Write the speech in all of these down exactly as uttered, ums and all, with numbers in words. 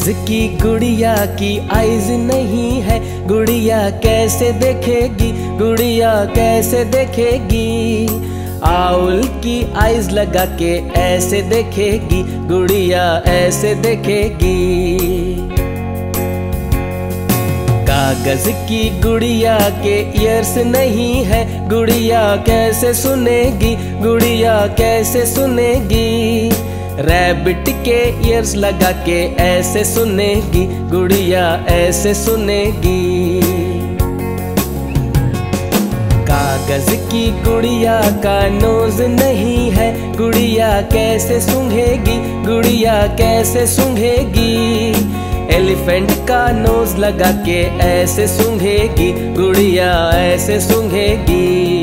कागज की गुड़िया की आइज नहीं है, गुड़िया कैसे देखेगी, गुड़िया कैसे देखेगी। आउल की आइज लगा के ऐसे देखेगी, गुड़िया ऐसे देखेगी। कागज की गुड़िया के ईयर्स नहीं है, गुड़िया कैसे सुनेगी, गुड़िया कैसे सुनेगी। रैबिट के ईयर्स लगा के ऐसे सुनेगी, गुड़िया ऐसे सुनेगी। कागज की गुड़िया का नोज नहीं है, गुड़िया कैसे सूंघेगी, गुड़िया कैसे सूंघेगी। एलिफेंट का नोज लगा के ऐसे सूंघेगी, गुड़िया ऐसे सूंघेगी।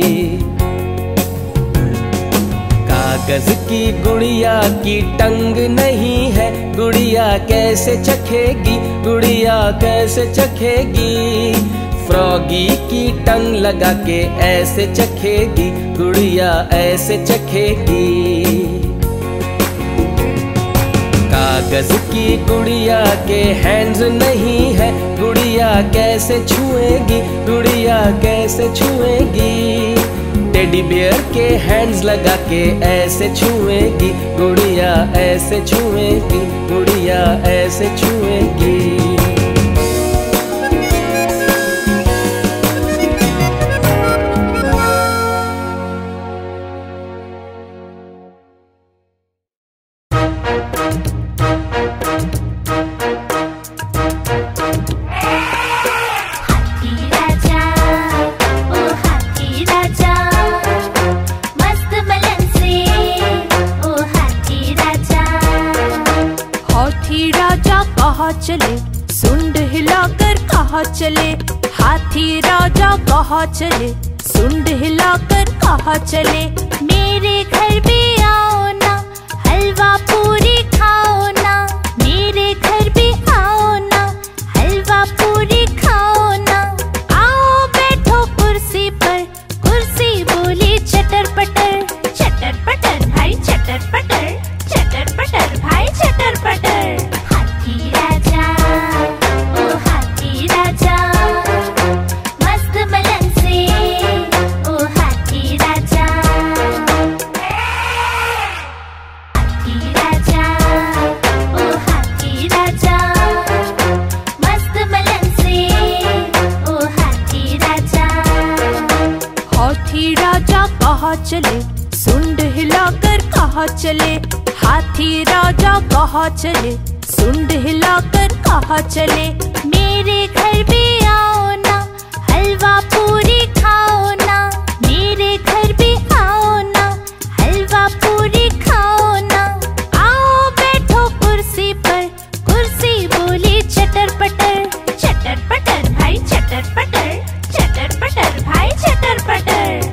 कागज की गुड़िया की टंग नहीं है, गुड़िया कैसे चखेगी, गुड़िया कैसे चखेगी। फ्रॉगी की टंग लगा के ऐसे चखेगी, गुड़िया ऐसे चखेगी। कागज की गुड़िया के हैंड्स नहीं है, गुड़िया कैसे छुएगी, गुड़िया कैसे छुएगी। टेडी बियर के हैंड्स लगा के ऐसे छुएगी, गुड़िया ऐसे छुएगी, गुड़िया ऐसे छुएगी। चले सुंड हिलाकर कहाँ चले, हाथी राजा कहाँ चले, सुंड हिलाकर कहाँ चले। मेरे घर भी आओ ना, हलवा पूरी खाओ ना, मेरे घर भी आओ ना, हलवा पूरी खाओ ना। आओ बैठो कुर्सी पर, कुर्सी बोली चटर पटर, चटर पटर भाई चटर पटर, चटर पटर भाई चटर पटर। चले सुंड हिलाकर कहाँ चले, हाथी राजा कहाँ चले, सुंड हिलाकर कहाँ चले। मेरे घर भी आओ ना, हलवा पूरी खाओ ना, मेरे घर भी आओ ना, हलवा पूरी खाओ ना। आओ बैठो कुर्सी पर, कुर्सी बोली चटर पटर, चटर पटर भाई चटर पटर, चटर पटर भाई चटर पटर।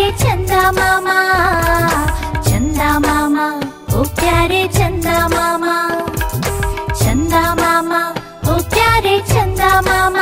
प्यारे चंदा मामा, चंदा मामा ओ प्यारे चंदा मामा, चंदा मामा ओ प्यारे चंदा मामा।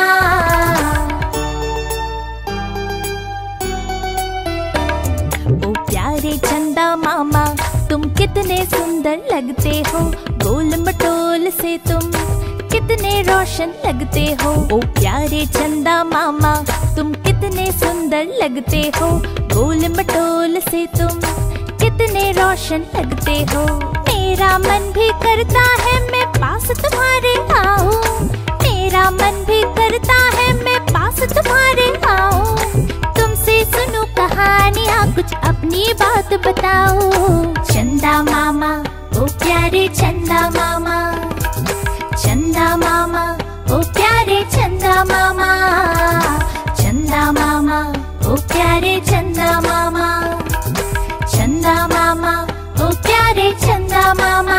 ओ प्यारे चंदा मामा तुम कितने सुंदर लगते हो, गोल मटोल से तुम कितने रोशन लगते हो। ओ प्यारे चंदा मामा तुम कितने सुंदर लगते हो, गोल मटोल से तुम कितने रोशन लगते हो। मेरा मन भी करता है मैं पास तुम्हारे आऊं, मेरा मन भी करता है मैं पास तुम्हारे आऊं। तुमसे सुनूं कहानियाँ, कुछ अपनी बात बताओ। चंदा मामा ओ प्यारे चंदा मामा, चंदा मामा ओ प्यारे चंदा मामा, चंदा मामा ओ प्यारे चंदा मामा, चंदा मामा ओ प्यारे चंदा मामा।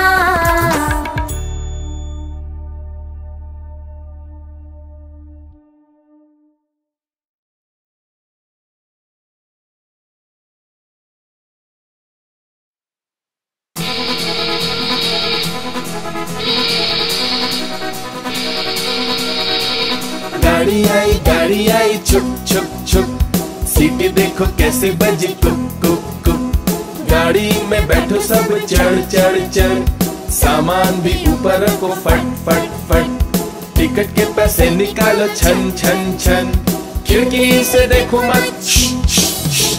गाड़ी आई गाड़ी आई छुप छुप छुप, सीटी देखो कैसे बजी कुक कुक कुक। गाड़ी में बैठो सब चढ़ चढ़ चढ़, सामान भी ऊपर रखो फट फट फट। टिकट के पैसे निकालो छन छन छन, खिड़की से देखो मत श, श, श।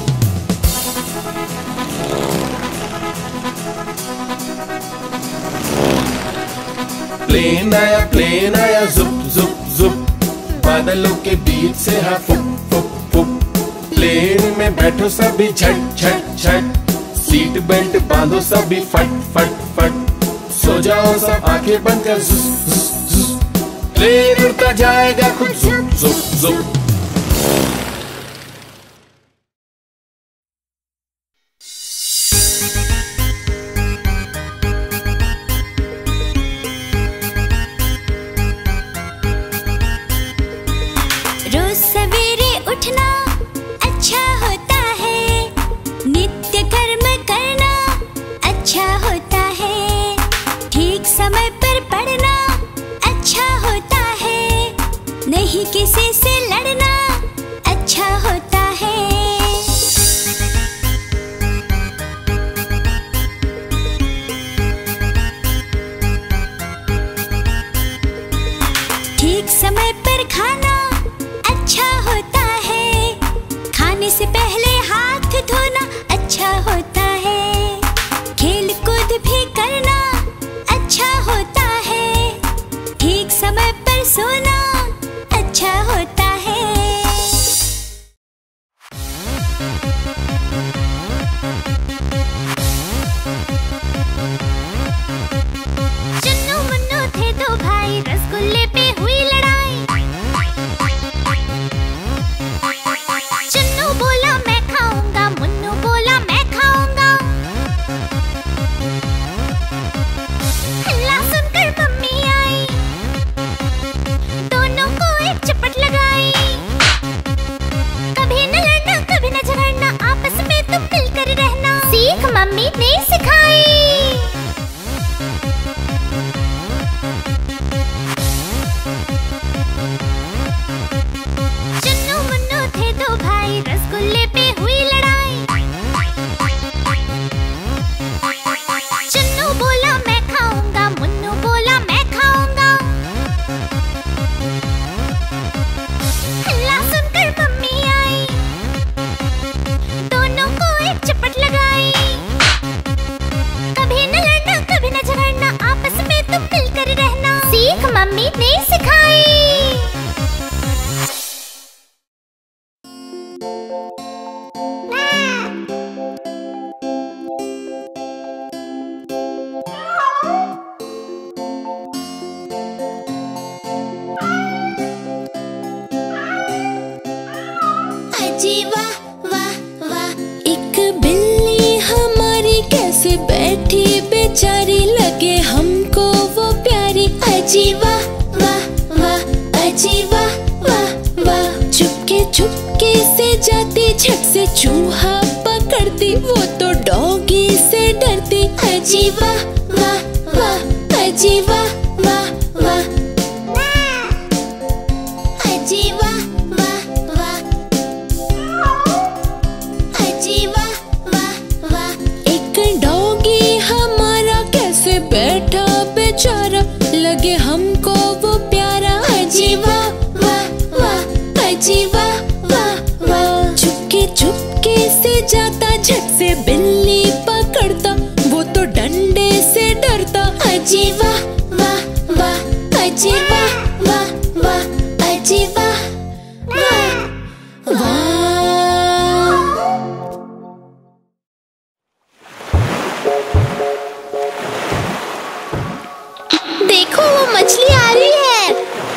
प्लेन आया प्लेन आया जुप जुप जुप, बादलों के बीच से हाँ फुक फुक फुक। प्लेन में बैठो सभी छट छट छट, सीट बेल्ट बांधो सभी फट फट फट। सो जाओ सब आंखें बंद कर जुस जुस जुस, प्लेन उड़ता जाएगा खुद जुप जुप जुप। किसी से लड़ना अच्छा होता है। ठीक समय पर खाना अच्छा होता है, खाने से पहले हाथ धोना अच्छा होता है। खेल कूद भी करना अच्छा होता है, ठीक समय पर सोना अच्छा होता है। चन्नू मुन्नू थे दो भाई, रसगुल्ले पे हुई लड़ाई। चन्नू बोला मैं खाऊंगा, मुन्नू बोला मैं खाऊंगा। हल्ला सुनकर मम्मी आई, दोनों को एक चपट लगाई। कभी न लड़ना कभी न झगड़ना, आपस में तुम मिलकर रहना, सीख मम्मी ने सिखाई। चन्नू मुन्नू थे दो भाई, रसगुल्ले पे हुई लड़ाई। चन्नू बोला मैं खाऊंगा, मुन्नू बोला मैं खाऊंगा। हल्ला सुनकर मम्मी आई, दोनों को एक चपट लगाई। कभी न लड़ना कभी न झगड़ना, आपस में तुम मिलकर रहना, सीख मम्मी ने सिखाई। अजी वाह वाह वाह, एक बिल्ली हमारी कैसे बैठी बेचारी, लगे हमको वो प्यारी। अजी वाह वाह वाह, अजी वाह वाह वाह, चुपके चुपके से जाती झट से चूहा डरती। अजी वाह वाह वाह, अजी वाह वाह वाह, अजी वाह वाह वाह, अजी वाह वाह वाह। एक डॉगी हमारा कैसे बैठा बेचारा, लगे हमको वो प्यारा। अजी वाह वाह वाह, अजी वाह वाह वाह। चुपके चुपके से जाता, झट से बिल्ली पकड़ता, वो तो डंडे से डरता। अजी वाह वाह वाह, अजी वाह वाह वाह, अजी वाह वाह वाह। देखो वो मछली आ रही है।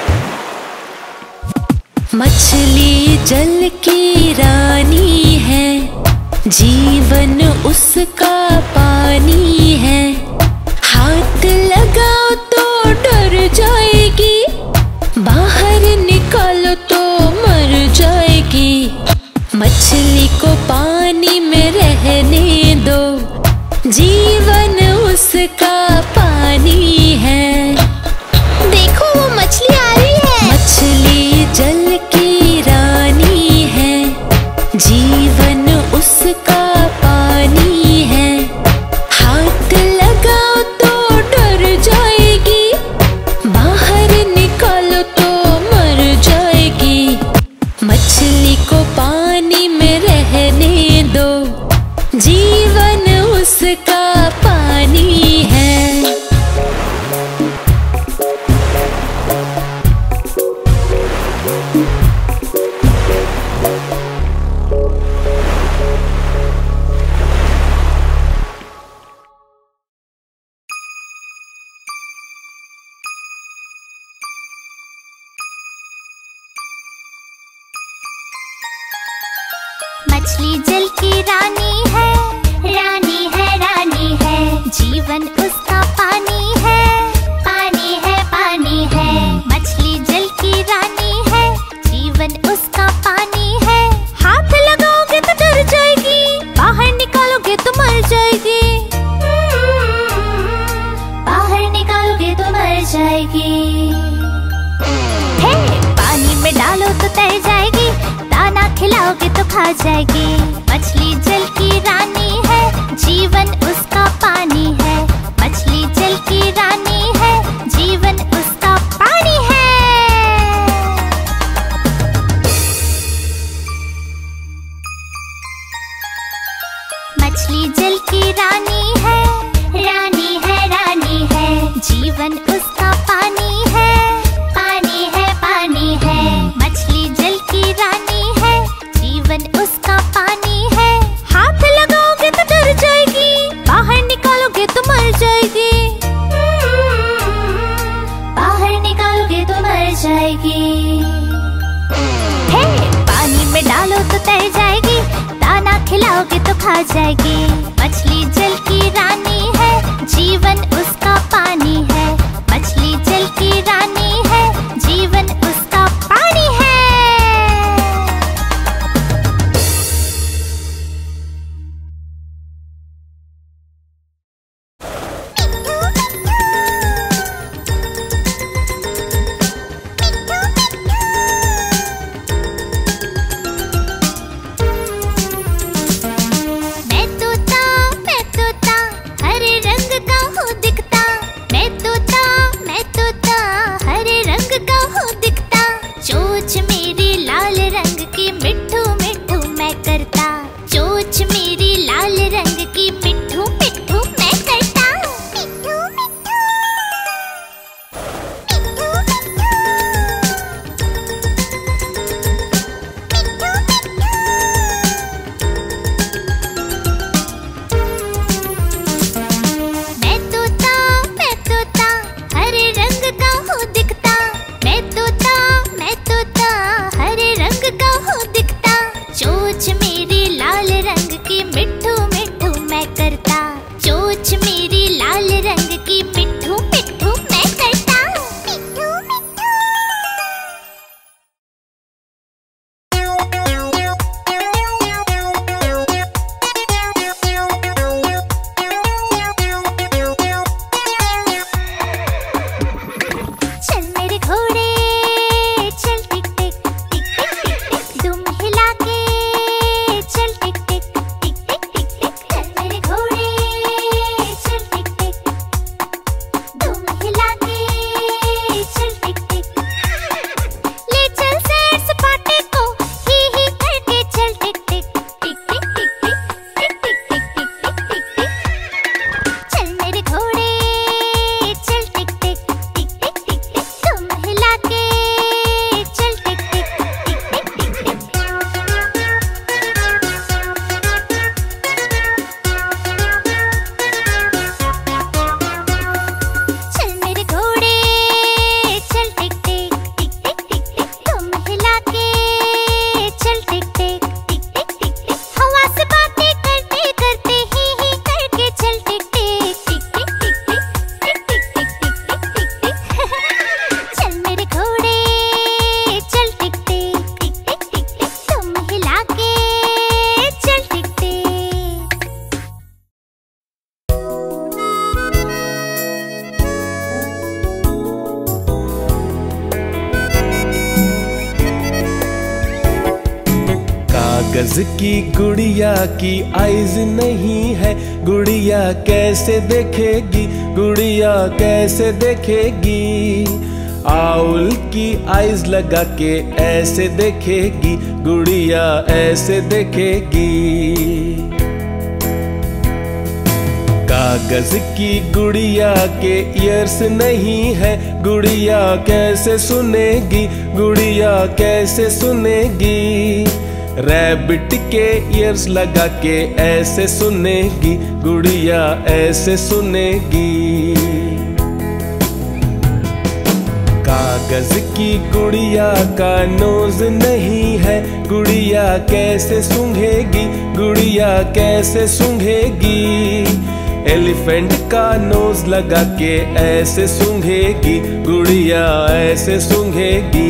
मछली जल की रानी है, जीवन उसका पानी है। हाथ लगाओ तो डर जाएगी, बाहर निकालो तो मर जाएगी। मछली को पानी में रहने दो, जीवन उसका पानी है। देखो वो मछली आ रही है। मछली जल की रानी है, जीवन उसका पानी है। हाथ लगाओ तो डर जाएगी, बाहर निकालो तो मर जाएगी। मछली को पानी में रहने दो, जीवन उसका पानी है। मछली जल की रानी है, रानी है रानी है, जीवन उसका पानी है, पानी है पानी है। मछली जल की रानी है, जीवन उसका पानी है। हाथ लगाओगे तो डर जाएगी, बाहर निकालोगे तो मर जाएगी। बाहर निकालोगे तो मर जाएगी। हे पानी में डालो तो तैर जाएगी, दाना खिलाओगे तो खा जाएगी। मछली जल की रानी है, जीवन उसका पानी है। मछली जल की रानी है, जीवन उसका पानी है। मछली जल की रानी है, रानी है रानी है, जीवन उसका पानी है, पानी है पानी है। मछली जल की रानी है, जीवन उसका पानी है। हाथ लगाओगे तो डर जाएगी, बाहर निकालोगे तो मर जाएगी। बाहर निकालोगे तो मर जाएगी। हे पानी में डालो तो तैर जाएगी, दाना खिलाओगे तो खा जाएगी। मछली जल की रानी है, जीवन उसका पानी है। मछली जल की रानी है, जीवन उसका पानी है। मैं तोता, मैं तोता, हरे रंग का हूँ दिखता। कागज की गुड़िया की आइज नहीं है, गुड़िया कैसे देखेगी, गुड़िया कैसे देखेगी। आउल की आइज लगा के ऐसे देखेगी, गुड़िया ऐसे देखेगी। कागज की गुड़िया के ईयर्स नहीं है, गुड़िया कैसे सुनेगी, गुड़िया कैसे सुनेगी। रैबिट के ईयर्स लगा के ऐसे सुनेगी, गुड़िया ऐसे सुनेगी। कागज की गुड़िया का नोज नहीं है, गुड़िया कैसे सूंघेगी, गुड़िया कैसे सूंघेगी। एलिफेंट का नोज लगा के ऐसे सूंघेगी, गुड़िया ऐसे सूंघेगी।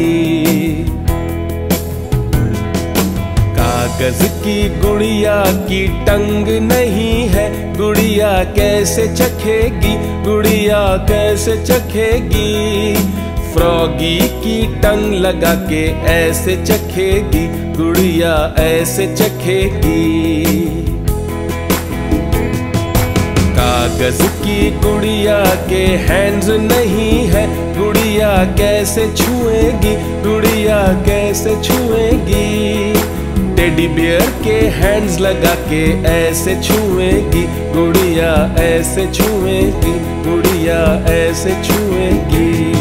कागज की गुड़िया की टंग नहीं है, गुड़िया कैसे चखेगी, गुड़िया कैसे चखेगी। फ्रॉगी की टंग लगा के ऐसे चखेगी, गुड़िया ऐसे चखेगी। कागज की गुड़िया के हैंड्स नहीं है, गुड़िया कैसे छुएगी, गुड़िया कैसे छुएगी। टेडी बियर के हैंड्स लगा के ऐसे छुएगी, गुड़िया ऐसे छुएगी, गुड़िया ऐसे छुएगी।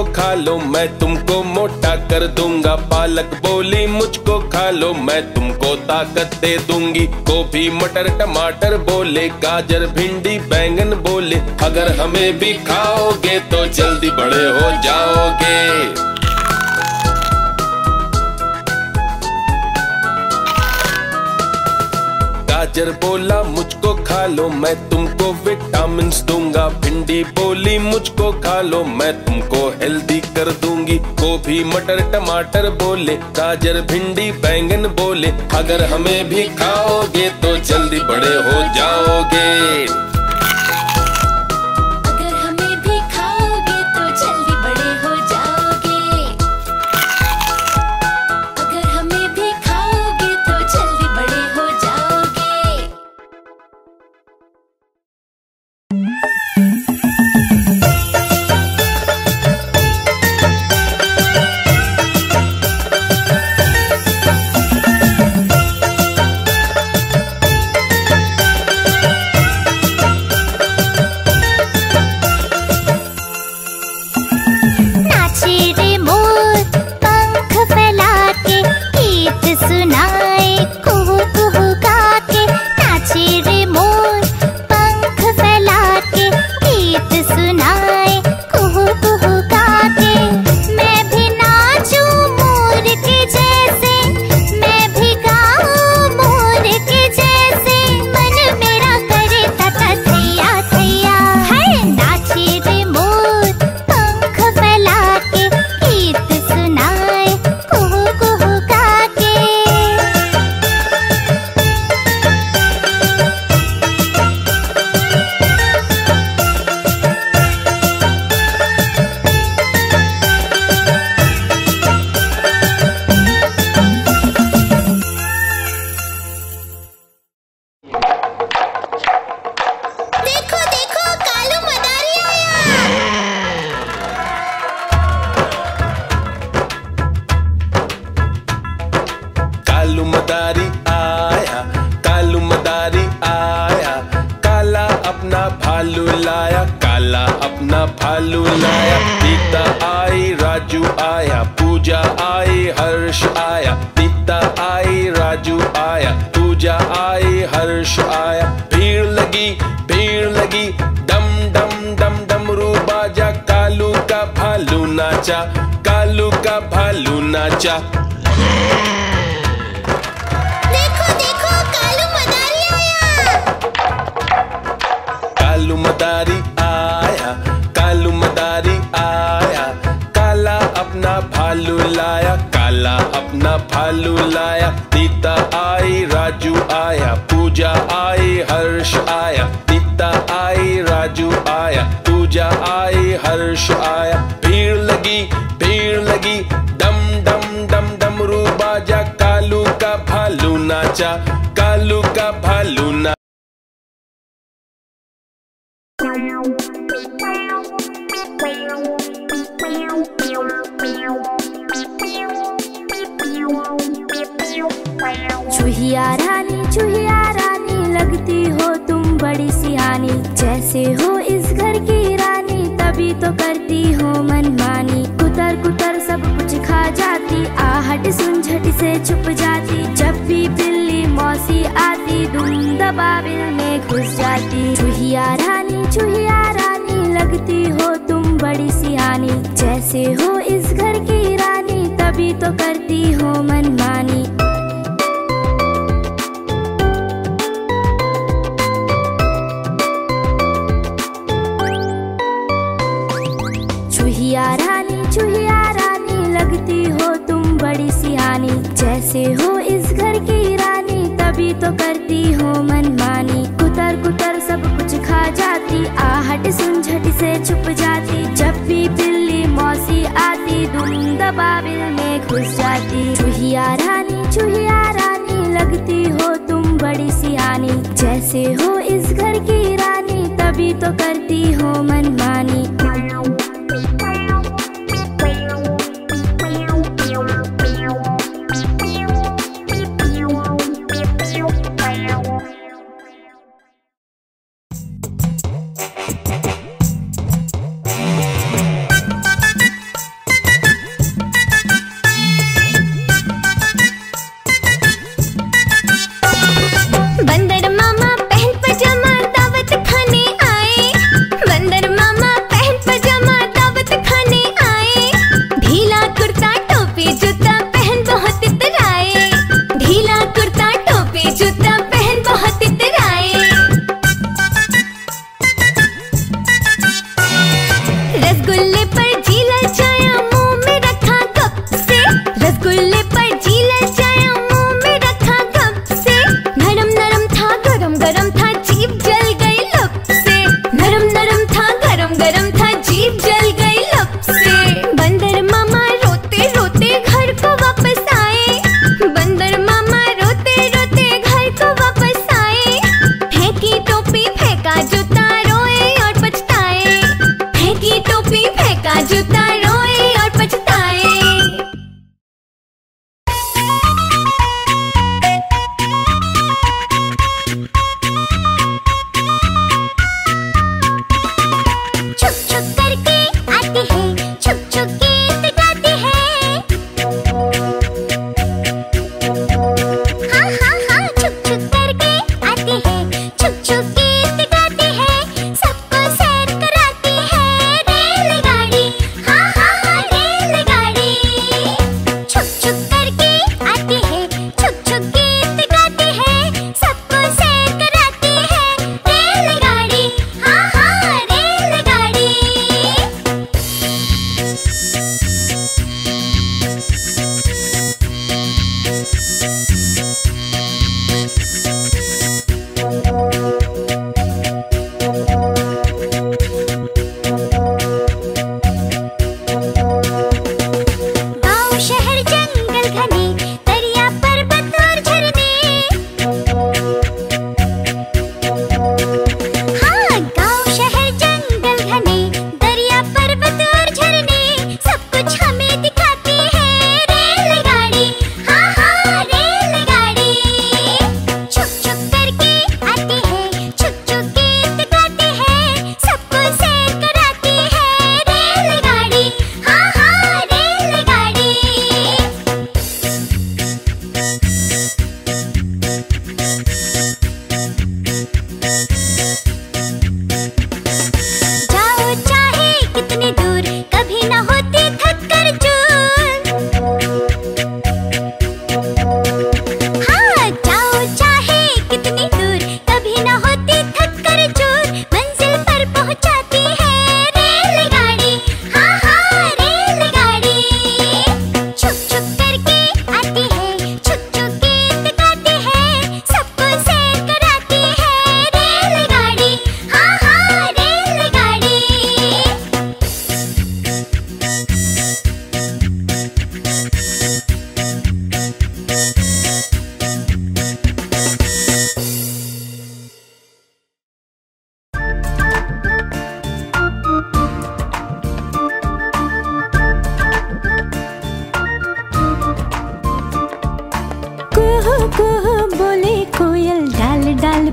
मुझको खा लो मैं तुमको मोटा कर दूंगा। पालक बोली मुझको खा लो मैं तुमको ताकत दे दूंगी। गोभी मटर टमाटर बोले, गाजर भिंडी बैंगन बोले, अगर हमें भी खाओगे तो जल्दी बड़े हो जाओगे। गाजर बोला मुझको खा लो मैं तुमको विटामिन्स दूंगा। भिंडी बोली मुझको खा लो मैं तुमको हेल्दी कर दूंगी। गोभी मटर टमाटर बोले, गाजर भिंडी बैंगन बोले, अगर हमें भी खाओगे तो जल्दी बड़े हो जाओगे। अगर हमें भी खाओगे तो जल्दी बड़े हो जाओगे। अगर हमें भी खाओगे तो जल्दी बड़े हो जाओगे। कालू मदारी आया, कालू मदारी आया, काला अपना भालू लाया, काला अपना भालू लाया। सीता आई राजू आया, पूजा आई हर्ष आया। सीता आई राजू आया, पूजा आई हर्ष आया। भीड़ लगी भीड़ लगी, डम डम डम डमरू बाजा, कालू का भालू नाचा, कालू का भालू नाचा। कालू मदारी आया, कालू मदारी आया, काला अपना भालू लाया, काला अपना भालू लाया। सीता आई राजू आया, पूजा आई हर्ष आया। सीता आई राजू आया, पूजा आई हर्ष आया। भीड़ लगी भीड़ लगी, डम डम डम डमरू बाजा, कालू का भालू नाचा, कालू का भालू नाचा। चूहिया रानी चूहिया रानी, लगती हो तुम बड़ी सियानी। जैसे हो इस घर की रानी, तभी तो करती हो मनमानी। कुतर कुतर सब कुछ खा जाती, आहट सुन झट से छुप जाती। जब भी बिल्ली मौसी आती, दुम दबाबिल में घुस जाती। चूहिया रानी चूहिया रानी, लगती हो तुम बड़ी सियानी। जैसे हो इस घर की रानी, तभी तो करती हो मनमानी। चूहिया रानी चूहिया रानी, लगती हो तुम बड़ी सियानी। जैसे हो इस घर की रानी, तभी तो करती हो मनमानी। कुतर कुतर सब कुछ खा जाती, आहट सुन झट से छुप जाती। जब भी बिल्ली मौसी आती, दुम दबाबिल में घुस जाती। चूहिया रानी चूहिया रानी, लगती हो तुम बड़ी सियानी। जैसे हो इस घर की रानी, तभी तो करती हो मनमानी।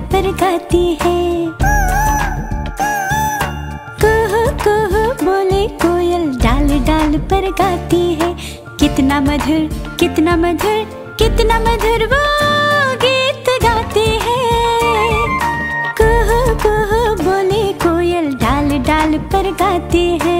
पर गाती है। कुहू कुहू बोले कोयल डाल डाल पर गाती है। कितना मधुर कितना मधुर कितना मधुर वो गीत गाती है। कुहू कुहू बोले कोयल डाल डाल पर गाती है।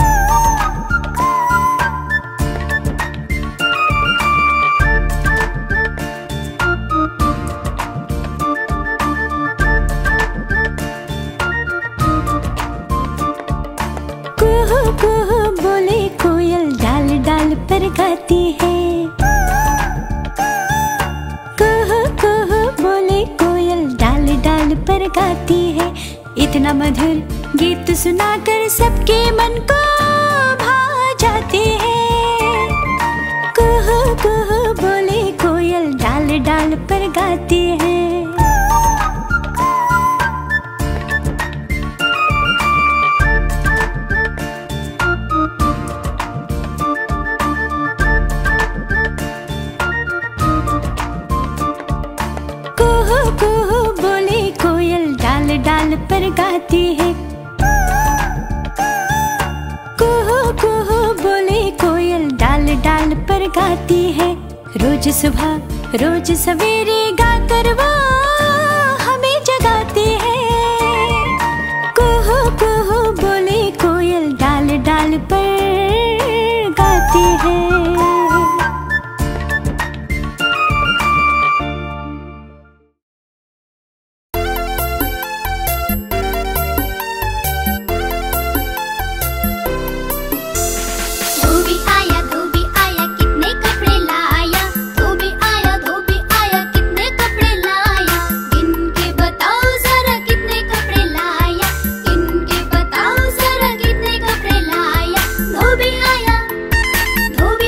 कुहू कुहू बोले कोयल डाल डाल पर गाती है। कुहू कुहू बोले कोयल डाल डाल पर गाती है। इतना मधुर गीत सुनाकर सबके मन को भा जाती है। कुहू कुहू बोले कोयल डाल डाल पर गाती है। कुहू कुहू बोले कोयल डाल डाल पर गाती है। कुहू कुहू बोले कोयल डाल डाल पर गाती है। रोज सुबह रोज सवेरे गाकर वो हमें जगाती है। कुहू कुहू बोले कोयल डाल डाल पर गाती है। धोबी आया धोबी आया कितने कपड़े लाया। धोबी आया धोबी आया कितने कपड़े लाया। गिन के बताओ जरा कितने कपड़े लाया। गिन के बताओ जरा कितने कपड़े लाया। धोबी आया धोबी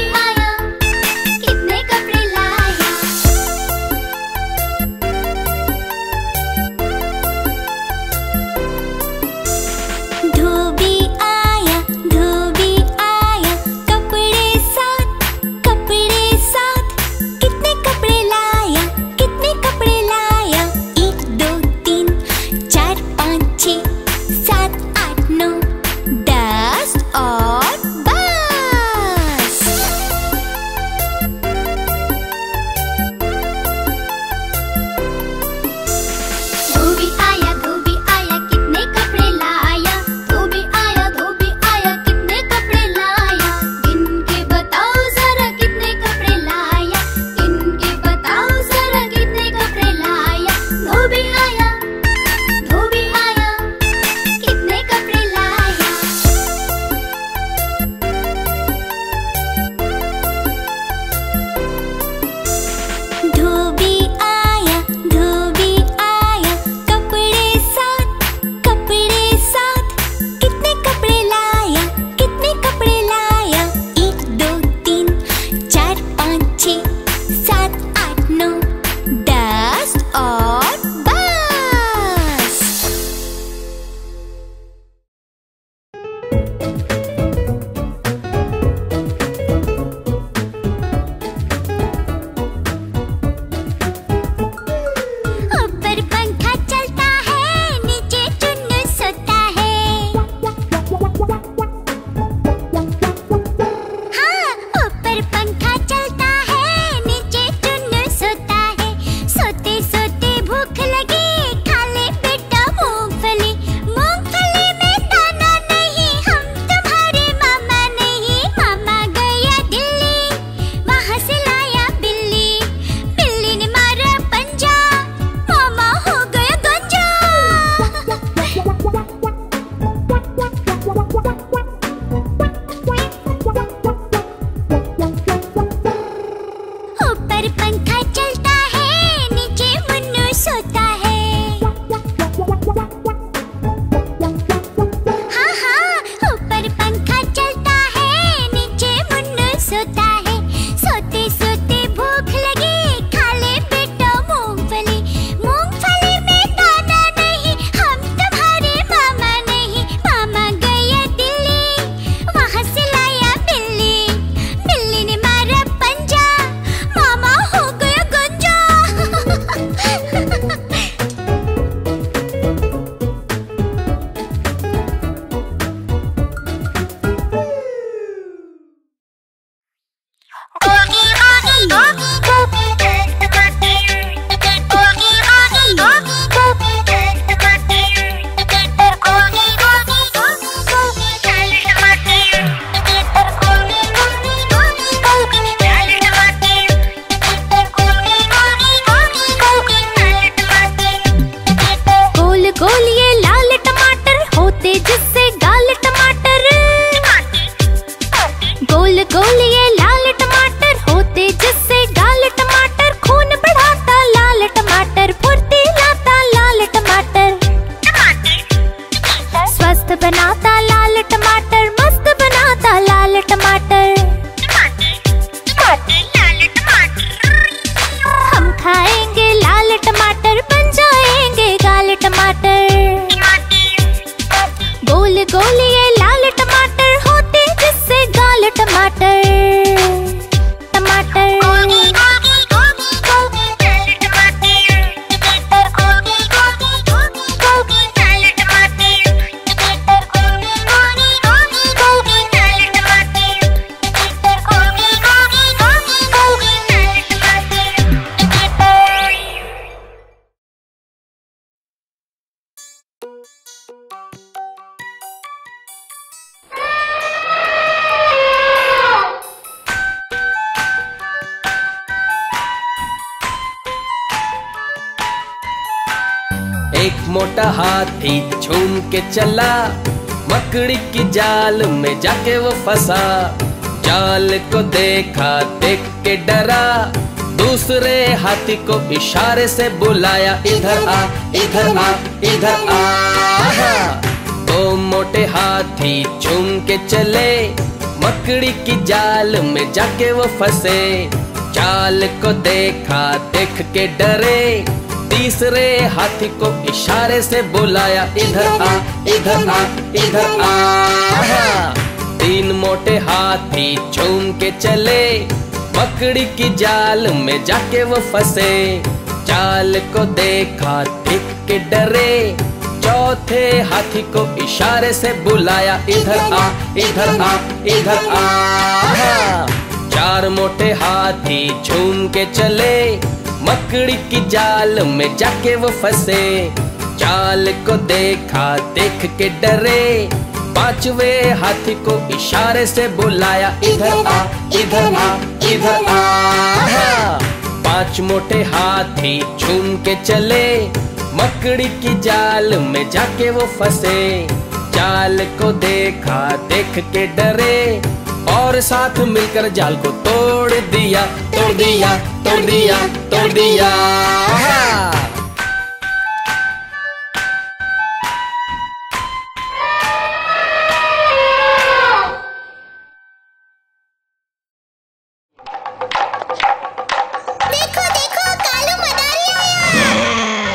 एक मोटा हाथी झूम के चला, मकड़ी की जाल में जाके वो फंसा। जाल को देखा, देख के डरा, दूसरे हाथी को इशारे से बुलाया, इधर आ इधर आ इधर आ। दो मोटे हाथी झूम के चले, मकड़ी की जाल में जाके वो फंसे। जाल को देखा, देख के डरे, तीसरे हाथी को इशारे से बुलाया, इधर आ इधर आ इधर आ। तीन मोटे हाथी झूम के चले, मकड़ी की जाल में जाके वो फंसे। जाल को देखा, देख के डरे, चौथे हाथी को इशारे से बुलाया, इधर आ इधर आ इधर आ। चार मोटे हाथी झूम के चले, मकड़ी की जाल में जाके वो फंसे। जाल को देखा, देख के डरे, पांचवे हाथी को इशारे से बुलाया, इधर आ इधर आ इधर आ। पांच मोटे हाथी झूम के चले, मकड़ी की जाल में जाके वो फंसे। जाल को देखा, देख के डरे, और साथ मिलकर जाल को तोड़ दिया तोड़ दिया तोड़ दिया तोड़ दिया। देखो देखो कालू मदारी आया।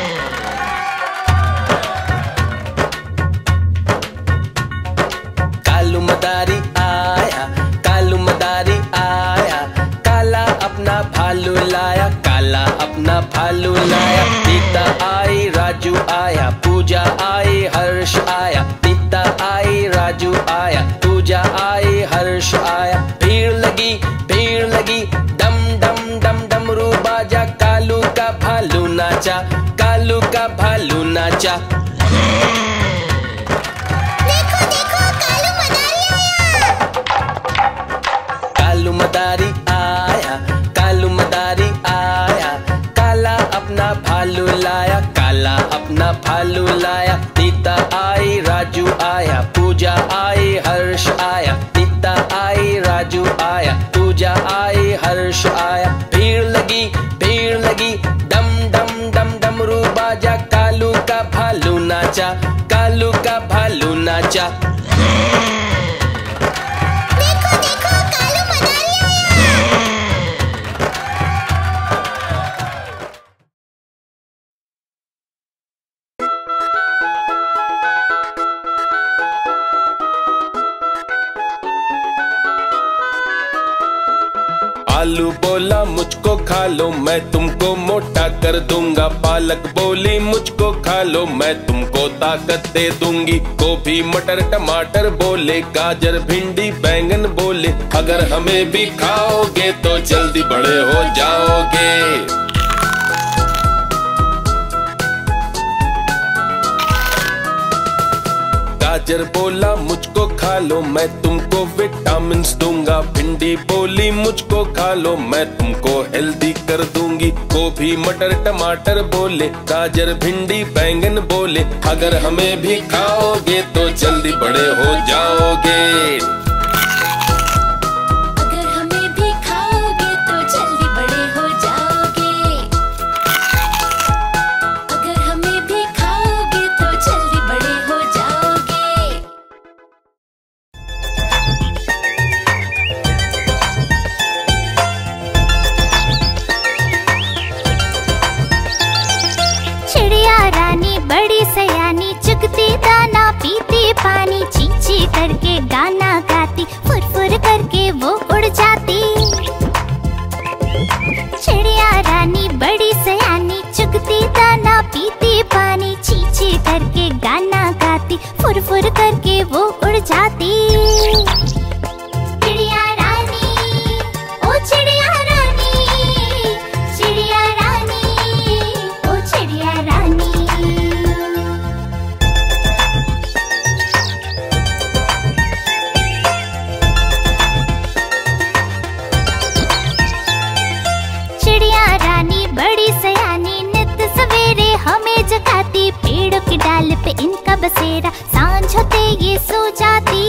कालू मदारी आया, कालू मदारी आया, काला अपना भालू लाया, काला अपना भालू लाया। सीता आई, राजू आया, पूजा आई, हर्ष आया। सीता आई, राजू आया, पूजा आई, हर्ष आया। भीड़ लगी भीड़ लगी, डम डम डम डमरू बाजा, कालू का भालू नाचा, कालू का भालू नाचा। देखो देखो कालू मदारी आया। कालू मदारी आया, कालू मदारी आया, काला अपना भालू लाया, काला अपना भालू लाया। सीता आई, राजू आया, पूजा आई, हर्ष आया। सीता आई, राजू आया, पूजा आई, हर्ष आया। भीड़ लगी भीड़ लगी, डम डम डम डमरू बाजा, कालू का भालू नाचा, कालू का भालू नाचा। देखो देखो कालू मदारी आया। आलू बोला मुझको खा लो, मैं तुमको मोटा कर दूंगा। पालक बोली मुझको खा लो, मैं तुमको ताकत दे दूंगी। गोभी मटर टमाटर बोले, गाजर भिंडी बैंगन बोले, अगर हमें भी खाओगे तो जल्दी बड़े हो जाओगे। गाजर बोला मुझको खा लो, मैं तुमको विटामिन्स दूंगा। भिंडी बोली मुझको खा लो, मैं तुमको हेल्दी कर दूंगी। गोभी मटर टमाटर बोले, गाजर भिंडी बैंगन बोले, अगर हमें भी खाओगे तो जल्दी बड़े हो जाओगे। अगर हमें भी खाओगे तो जल्दी बड़े हो जाओगे। अगर हमें भी खाओगे तो जल्दी बड़े हो जाओगे। चिड़िया रानी बड़ी सयानी, चुगती दाना पीती पानी, ची ची करके गाना गाती, फुर फुर करके वो उड़ जाती। चिड़िया रानी बड़ी सयानी, चुगती दाना पीती पानी, ची ची करके गाना गाती, फुर फुर करके वो उड़ जाती। चिड़िया रानी, ओ चिड़िया रानी, चिड़िया रानी, ओ चिड़िया रानी। चिड़िया रानी बड़ी सयानी, नित सवेरे हमें जगाती, पेड़ों की डाल पे इनका बसेरा, सांझ होते ये सो जाती।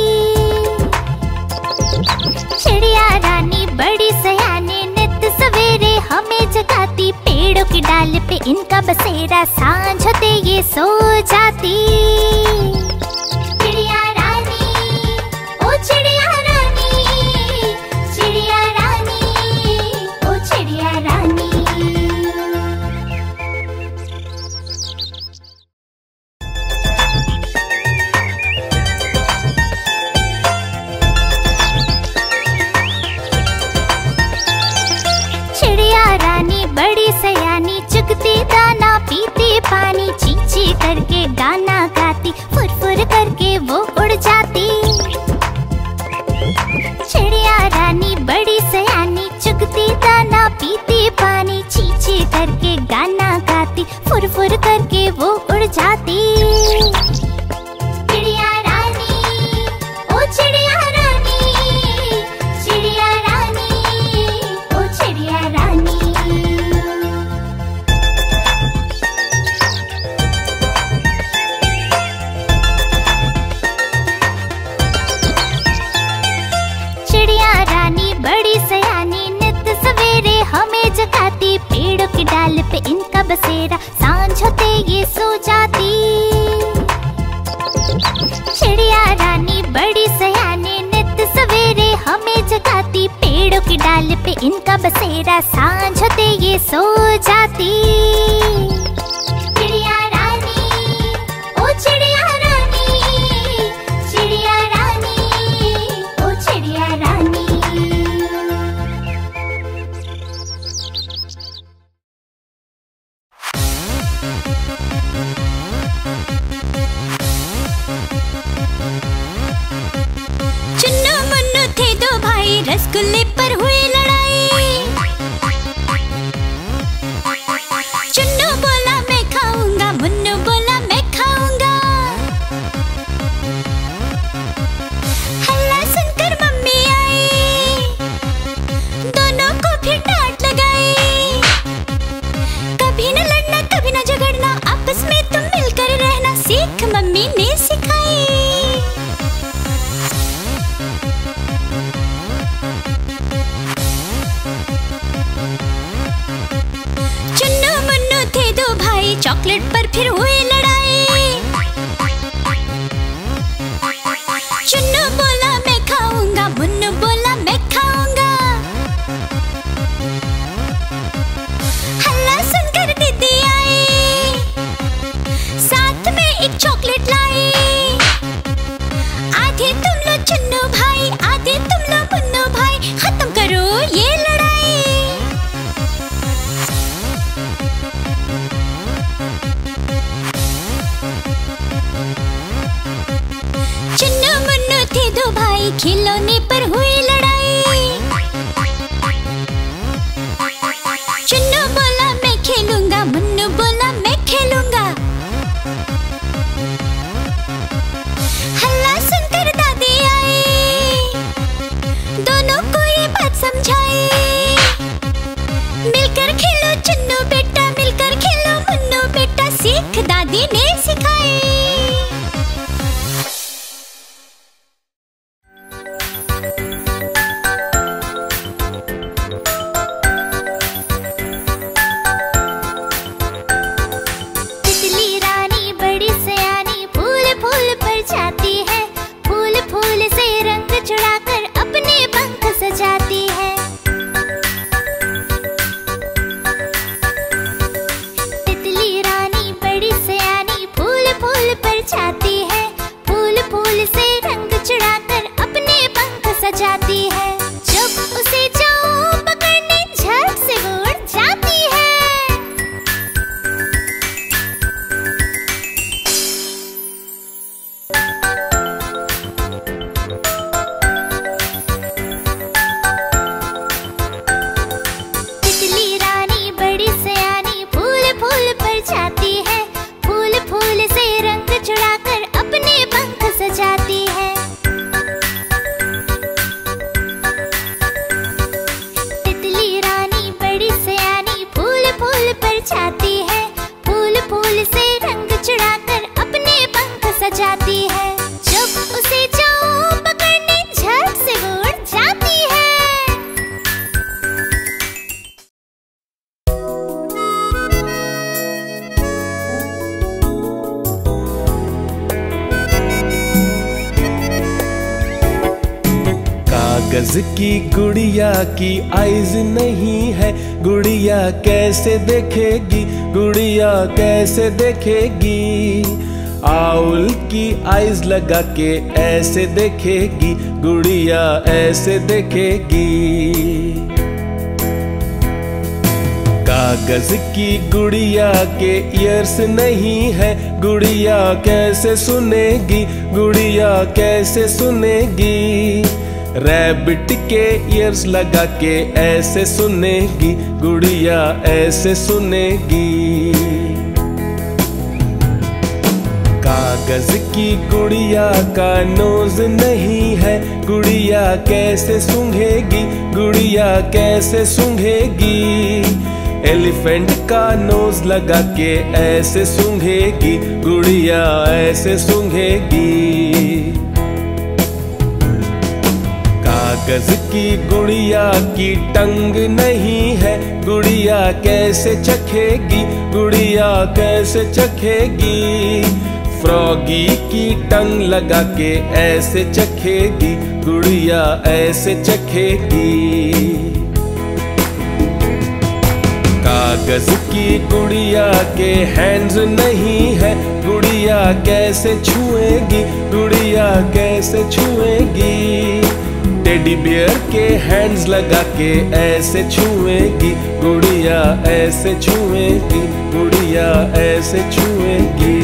चिड़िया रानी बड़ी सयानी, नित सवेरे हमें जगाती, पेड़ों की डाल पे इनका बसेरा, सांझ होते ये सो जाती। चिड़िया रानी, ओ चिड़िया रानी, चिड़िया रानी, ओ चिड़िया रानी। चिड़िया रानी बड़ी सयानी, चुगती दाना पीती पानी, ची ची करके गाना गाती, फुर फुर करके वो उड़ जाती। चिड़िया रानी बड़ी सयानी, चुगती दाना पीती पानी, ची ची करके गाना गाती, फुर फुर करके वो उड़ जाती। चिड़िया रानी, ओ चिड़िया रानी, चिड़िया रानी, ओ चिड़िया रानी। चिड़िया रानी बड़ी सयानी, नित सवेरे हमें जगाती, पेड़ों की डाल पे इनका बसेरा, सांझ होते ये सो जाती। चिड़िया रानी बड़ी सयानी, नित सवेरे हमें जगाती, पेड़ों की डाल पे इनका बसेरा, सांझ होते ये सो जाती। चिड़िया रानी, ओ चिड़िया रानी, चिड़िया रानी, ओ चिड़िया रानी। चुन्नू मुन्नू थे दो भाई, रसगुल्ले पर हुई लड़ाई। चुन्नू बोला मैं खाऊंगा, मुन्नू बोला मैं खाऊंगा। हल्ला सुनकर मम्मी आई, दोनों को फिर डांट लगाई। कभी न लड़ना कभी न झगड़ना, आपस में तुम मिलकर रहना, सीख मम्मी ने सिखाई। चुन्नू मुन्नू थे दो भाई, चॉकलेट पर फिर हुई लड़ाई। चुन्नू बोला मैं खाऊंगा, मुन्नू बोला मैं खाऊंगा। हल्ला सुनकर दीदी आई, साथ में एक चॉकलेट लाई। ये बात समझाए। मिलकर खेलो चुन्नू बेटा, मिलकर खेलो मुन्नू बेटा, सीख दादी ने सिखाए। तितली रानी बड़ी सयानी फूल फूल पर जाती है, फूल फूल से रंग चढ़ाकर अपने पंख सजाती है। तितली रानी बड़ी सयानी फूल फूल पर जाती है, फूल फूल से रंग चढ़ाकर अपने पंख सजाती है। जब उसे जाओ पकड़ने झट से वो उड़ जाती है। तितली रानी बड़ी सयानी फूल फूल पर जाती है, फूल फूल से रंग चढ़ाकर अपने पंख सजाती है। तितली रानी बड़ी सयानी फूल फूल पर जाती है, फूल फूल से रंग चढ़ाकर अपने पंख सजाती है। जब उसे जाओ पकड़ने झट से वो उड़ जाती है। कागज की गुड़िया की आइज नहीं है, गुड़िया कैसे देखेगी, गुड़िया कैसे देखेगी। आउल की आइज लगा के ऐसे देखेगी, गुड़िया ऐसे देखेगी। कागज की गुड़िया के ईयर्स नहीं है, गुड़िया कैसे सुनेगी, गुड़िया कैसे सुनेगी। रैबिट के ईयर्स लगा के ऐसे सुनेगी, गुड़िया ऐसे सुनेगी। कागज की गुड़िया का नोज नहीं है, गुड़िया कैसे सूंघेगी, गुड़िया कैसे सूंघेगी। एलिफेंट का नोज लगा के ऐसे सूंघेगी, गुड़िया ऐसे सूंघेगी। कागज की गुड़िया की टंग नहीं है, गुड़िया कैसे चखेगी, गुड़िया कैसे चखेगी। फ्रॉगी की टंग लगा के ऐसे चखेगी, गुड़िया ऐसे चखेगी। कागज की गुड़िया के हैंड्स नहीं है, गुड़िया कैसे छुएगी, गुड़िया कैसे छुएगी। टेडी बियर के हैंड्स लगा के ऐसे छुएगी, गुड़िया ऐसे छुएगी, गुड़िया ऐसे छुएगी।